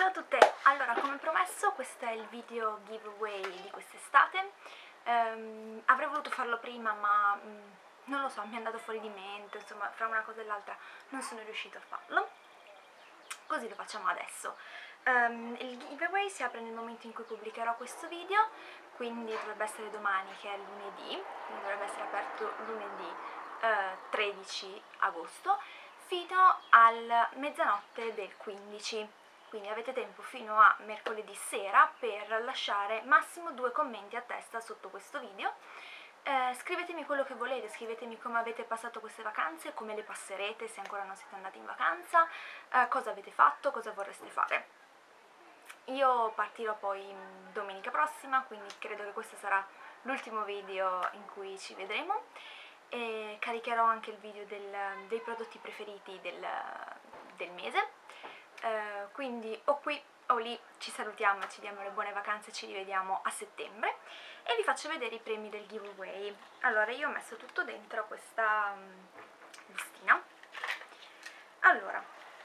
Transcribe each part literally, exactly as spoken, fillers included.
Ciao a tutte! Allora, come promesso, questo è il video giveaway di quest'estate. Um, avrei voluto farlo prima, ma um, non lo so, mi è andato fuori di mente, insomma, fra una cosa e l'altra non sono riuscita a farlo. Così lo facciamo adesso. Um, il giveaway si apre nel momento in cui pubblicherò questo video, quindi dovrebbe essere domani, che è lunedì, quindi dovrebbe essere aperto lunedì uh, tredici agosto, fino al mezzanotte del quindici. Quindi avete tempo fino a mercoledì sera per lasciare massimo due commenti a testa sotto questo video. Eh, scrivetemi quello che volete, scrivetemi come avete passato queste vacanze, come le passerete se ancora non siete andati in vacanza, eh, cosa avete fatto, cosa vorreste fare. Io partirò poi domenica prossima, quindi credo che questo sarà l'ultimo video in cui ci vedremo. E caricherò anche il video del, dei prodotti preferiti del, del mese. Uh, quindi o qui o lì ci salutiamo, ci diamo le buone vacanze, ci rivediamo a settembre e vi faccio vedere i premi del giveaway. Allora, io ho messo tutto dentro questa um, bustina. Allora,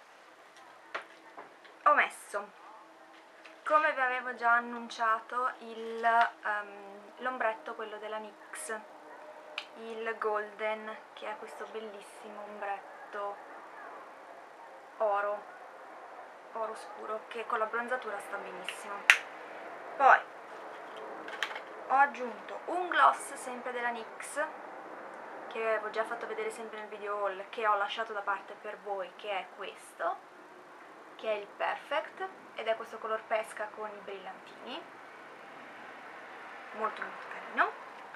ho messo, come vi avevo già annunciato, um, l'ombretto, quello della NYX, il Golden, che è questo bellissimo ombretto oro oro scuro, che con la bronzatura sta benissimo. Poi ho aggiunto un gloss sempre della NYX, che avevo già fatto vedere sempre nel video haul, che ho lasciato da parte per voi, che è questo, che è il Perfect, ed è questo color pesca con i brillantini, molto molto carino.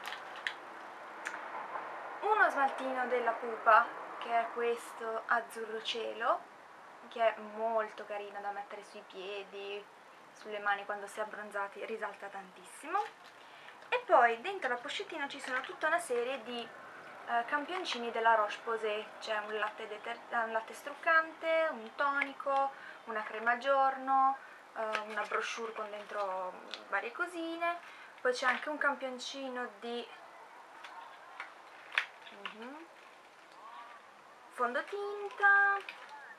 Uno smaltino della Pupa, che è questo azzurro cielo, che è molto carina da mettere sui piedi, sulle mani quando si è abbronzati, risalta tantissimo. E poi dentro la pochettina ci sono tutta una serie di eh, campioncini della Roche-Posay, c'è un latte, un latte struccante, un tonico, una crema al giorno, eh, una brochure con dentro varie cosine, poi c'è anche un campioncino di uh-huh. fondotinta.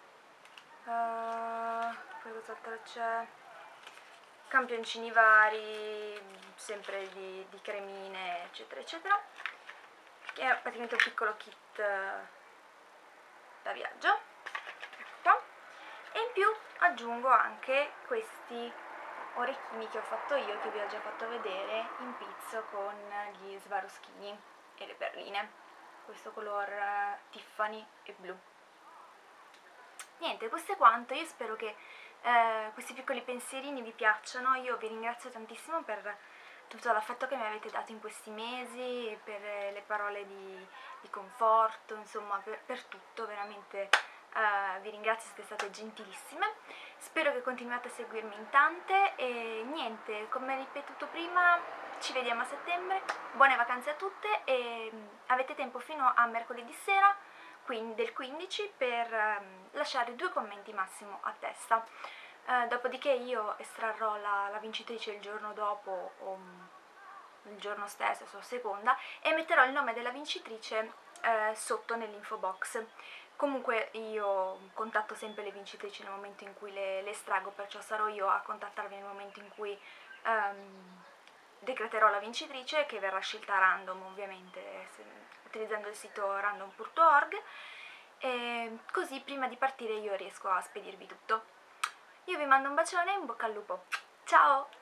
Uh, poi cos'altro c'è? Campioncini vari, sempre di, di cremine, eccetera eccetera, che è praticamente un piccolo kit uh, da viaggio. Ecco qua. E in più aggiungo anche questi orecchini che ho fatto io, che vi ho già fatto vedere in pizzo con gli Swarovskini e le perline, questo color uh, Tiffany e blu. Niente, questo è quanto. Io spero che eh, questi piccoli pensierini vi piacciono. Io vi ringrazio tantissimo per tutto l'affetto che mi avete dato in questi mesi, per le parole di, di conforto, insomma per, per tutto, veramente eh, vi ringrazio, siete state gentilissime. Spero che continuate a seguirmi in tante e niente, come ripetuto prima, ci vediamo a settembre, buone vacanze a tutte e avete tempo fino a mercoledì sera quindi del quindici per um, lasciare due commenti massimo a testa. Uh, dopodiché io estrarrò la, la vincitrice il giorno dopo o um, il giorno stesso, so, a seconda, e metterò il nome della vincitrice uh, sotto nell'info box. Comunque io contatto sempre le vincitrici nel momento in cui le, le estraggo, perciò sarò io a contattarvi nel momento in cui um, decreterò la vincitrice, che verrà scelta random ovviamente, se, utilizzando il sito random punto org, e così prima di partire io riesco a spedirvi tutto. Io vi mando un bacione e in bocca al lupo. Ciao!